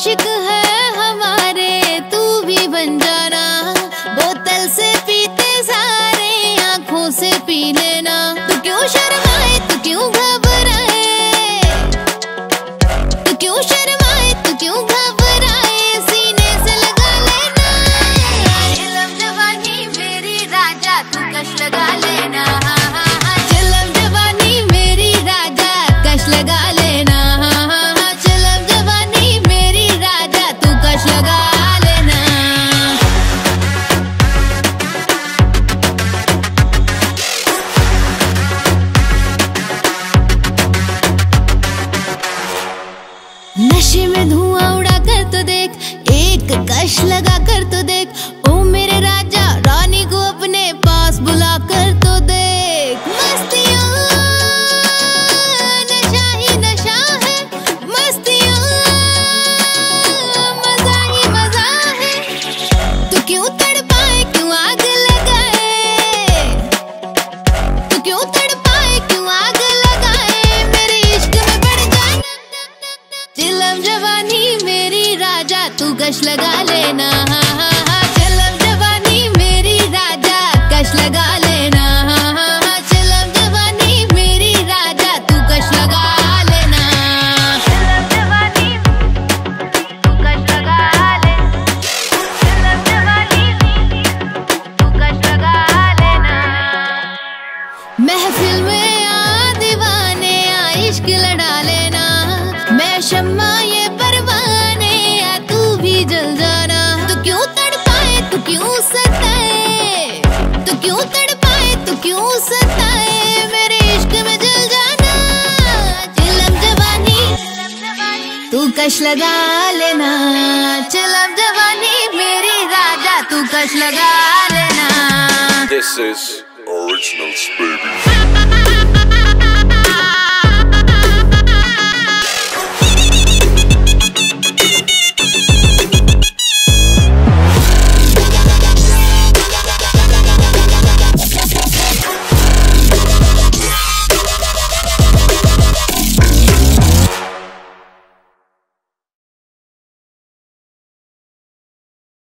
आशिक है हमारे, तू भी बन जाना। बोतल से पीते सारे, आंखों से पी लेना। तू क्यों शर्माए, तू क्यों घबराए, तू क्यों शर्माए, तू क्यों घबराए, सीने से लगा लेना। चिलम जवानी मेरी राजा, तू कश लगा लेना। चिलम जवानी मेरी राजा, कश लगा लेना। चिलम जवानी मेरी राजा, तू कश लगा लेना। नशे में धुआं उड़ा कर तो देख, एक कश लगा कर तो देख। ओ मेरे राजा, रानी को अपने पास बुला कर तो देख। मस्तियाँ नशा ही नशा है, मस्तियाँ मजा ही मजा है। तू क्यों तड़पाए, क्यों आग लगाए, तू क्यों तड़पाए, क्यों आग लगाए, मेरे इश्क में बढ़ जाना। चिलम जवानी मेरी राजा, तू कश लगा लेना। चिलम जवानी मेरी राजा, कश लगा लेना। चिलम जवानी मेरी राजा, तू कश लगा लेना। चिलम जवानी तू कश लगा ले, चिलम जवानी तू कश लगा लेना। महफिल में आ दीवाने, आ इश्क लड़ा लेना। मैं शम्मा ये परवाने, आ तू भी जल जाना। तू क्यों तड़पाए, तू क्यों सताए, तू क्यों तड़पाए, तू क्यों सताए, मेरे इश्क में जल जाना। चिलम जवानी तू कश लगा लेना। चिलम जवानी मेरी राजा, तू कश लगा लेना। This is Originals, baby.